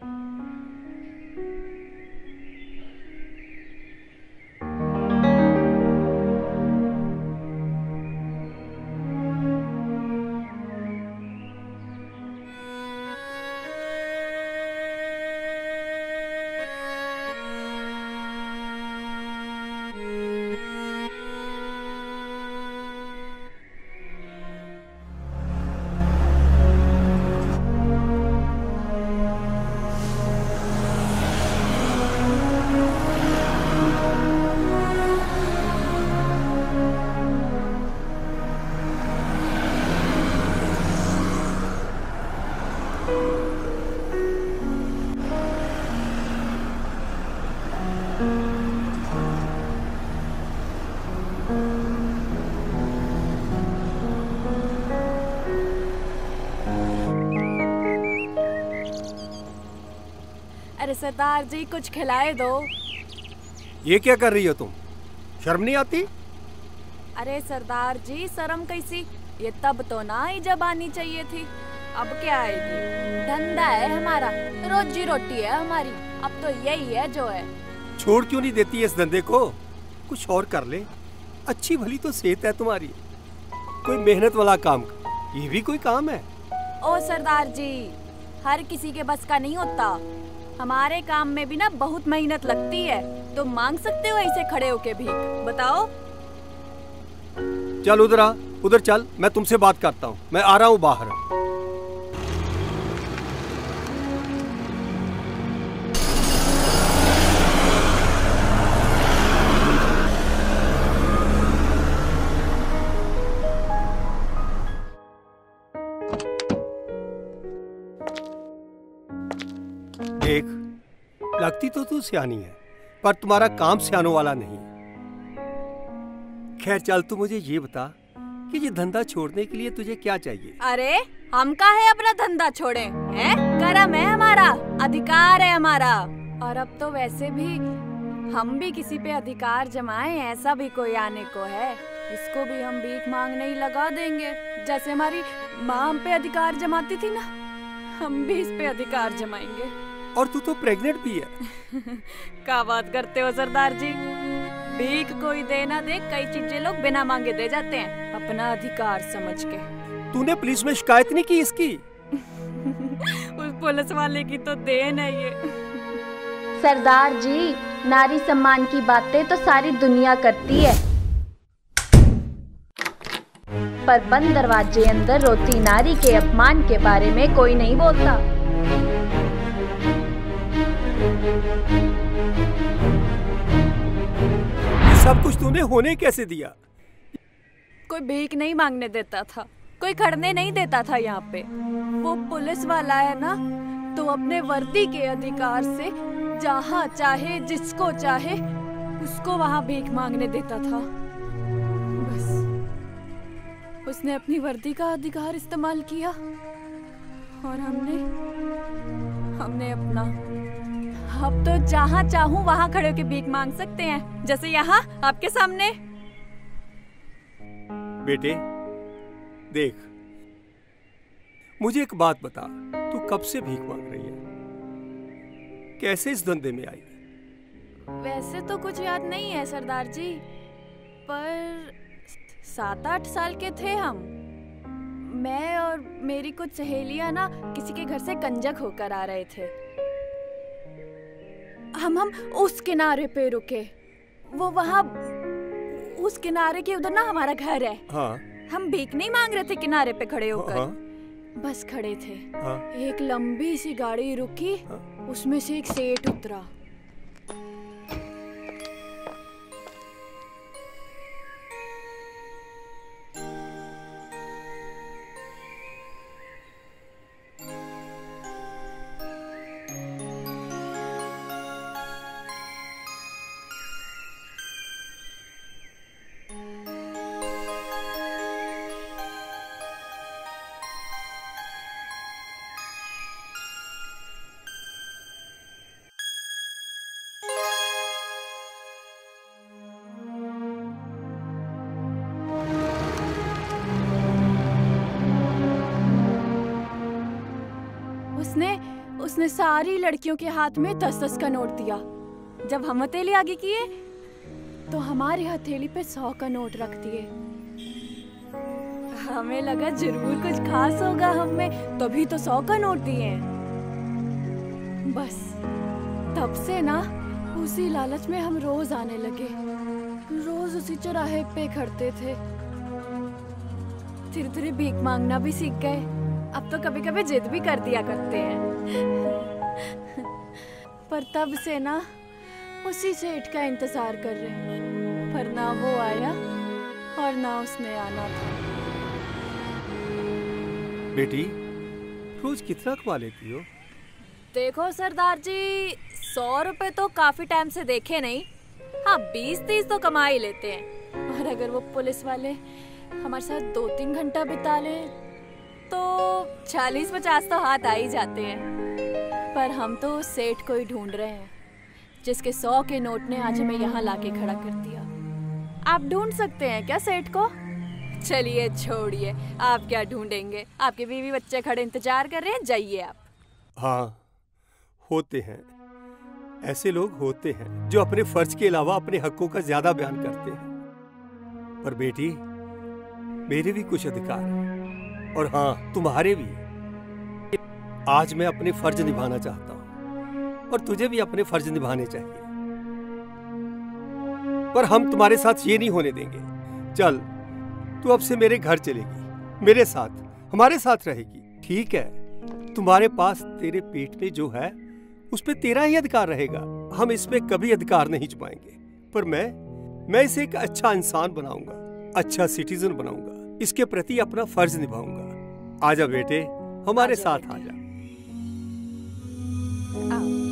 अरे सरदार जी कुछ खिलाए दो। ये क्या कर रही हो तुम? शर्म नहीं आती? अरे सरदार जी शर्म कैसी, ये तब तो ना ही जब आनी चाहिए थी, अब क्या आएगी? धंधा है हमारा, रोजी रोटी है हमारी, अब तो यही है जो है। छोड़ क्यों नहीं देती है इस धंधे को? कुछ और कर ले। अच्छी भली तो सेहत है तुम्हारी, कोई मेहनत वाला काम, ये भी कोई काम है? ओ सरदार जी, हर किसी के बस का नहीं होता, हमारे काम में भी ना बहुत मेहनत लगती है। तुम मांग सकते हो ऐसे खड़े होके भीख? बताओ। चल उधर आ, उधर चल, मैं तुमसे बात करता हूँ, मैं आ रहा हूँ बाहर। देख, लगती तो तू सियानी है, पर तुम्हारा काम सियानों वाला नहीं। खैर चल, तू मुझे ये बता कि ये धंधा छोड़ने के लिए तुझे क्या चाहिए? अरे हम का है अपना धंधा छोड़े हैं? कर्म है हमारा, अधिकार है हमारा। और अब तो वैसे भी हम भी किसी पे अधिकार जमाएं, ऐसा भी कोई आने को है, इसको भी हम भीख मांगने ही लगा देंगे। जैसे हमारी माँ हम पे अधिकार जमाती थी ना, हम भी इस पे अधिकार जमाएंगे। और तू तो प्रेग्नेंट भी है। क्या बात करते हो सरदार जी, भीख कोई दे ना दे, कई चीजें लोग बिना मांगे दे जाते हैं, अपना अधिकार समझ के। तूने पुलिस में शिकायत नहीं की इसकी? उस पुलिस वाले की तो देन है ये। सरदार जी, नारी सम्मान की बातें तो सारी दुनिया करती है, पर बंद दरवाजे अंदर रोती नारी के अपमान के बारे में कोई नहीं बोलता। सब कुछ तूने होने कैसे दिया? कोई भीख नहीं मांगने देता था, कोई खड़ने नहीं देता था यहाँ पे। वो पुलिस वाला है ना, तो अपने वर्दी के अधिकार से जहाँ चाहे जिसको चाहे उसको वहाँ भीख मांगने देता था। बस उसने अपनी वर्दी का अधिकार इस्तेमाल किया और हमने अपना। अब तो जहाँ चाहूँ वहाँ खड़े होकर भीख मांग सकते हैं, जैसे यहाँ आपके सामने। बेटे देख, मुझे एक बात बता, तू कब से भीख मांग रही है? कैसे इस धंधे में आई? वैसे तो कुछ याद नहीं है सरदार जी, पर 7-8 साल के थे हम। मैं और मेरी कुछ सहेलियां ना किसी के घर से कंजक होकर आ रहे थे। हम उस किनारे पे रुके, वो वहाँ उस किनारे के उधर ना हमारा घर है। हाँ। हम भीख नहीं मांग रहे थे किनारे पे खड़े होकर। हाँ। बस खड़े थे। हाँ। एक लंबी सी गाड़ी रुकी। हाँ। उसमें से एक सेठ उतरा। उसने सारी लड़कियों के हाथ में 10-10 का नोट दिया। जब हम हथेली आगे किए तो हमारी हथेली पे 100 का नोट रख दिए। हमें लगा जरूर कुछ खास होगा हम में, तभी तो 100 का नोट दिए हैं। बस तब से ना उसी लालच में हम रोज आने लगे, रोज उसी चौराहे पे खड़ते थे। धीरे धीरे भीख मांगना भी सीख गए। अब तो कभी कभी जिद भी कर दिया करते हैं। पर तब से ना उसी सेठ का इंतजार कर रहे हैं, पर ना वो आया और ना उसने आना था। बेटी, रोज कितना कमा लेती हो? देखो सरदार जी, 100 रुपए तो काफी टाइम से देखे नहीं। हाँ, 20-30 तो कमा ही लेते हैं। और अगर वो पुलिस वाले हमारे साथ 2-3 घंटा बिता ले तो 40-50 तो हाथ आ ही जाते हैं। पर हम तो उस सेठ को ही ढूंढ रहे हैं जिसके 100 के नोट ने आज हमें यहाँ लाके खड़ा कर दिया। आप ढूंढ सकते हैं क्या सेठ को? चलिए छोड़िए, आप क्या ढूंढेंगे, आपके बीवी बच्चे खड़े इंतजार कर रहे हैं, जाइए आप। हाँ, होते हैं ऐसे लोग, होते हैं जो अपने फर्ज के अलावा अपने हकों का ज्यादा बयान करते हैं। पर बेटी, मेरे भी कुछ अधिकार हैं और हाँ, तुम्हारे भी। आज मैं अपने फर्ज निभाना चाहता हूँ और तुझे भी अपने फर्ज निभाने चाहिए। पर हम तुम्हारे साथ ये नहीं होने देंगे। चल, तू अब से मेरे घर चलेगी, मेरे साथ, हमारे साथ रहेगी, ठीक है? तुम्हारे पास तेरे पेट में जो है उस पे तेरा ही अधिकार रहेगा। हम इसमें कभी अधिकार नहीं छुपाएंगे। पर मैं इसे एक अच्छा इंसान बनाऊंगा, अच्छा सिटीजन बनाऊंगा, इसके प्रति अपना फर्ज निभाऊंगा। आजा बेटे, हमारे साथ आजा।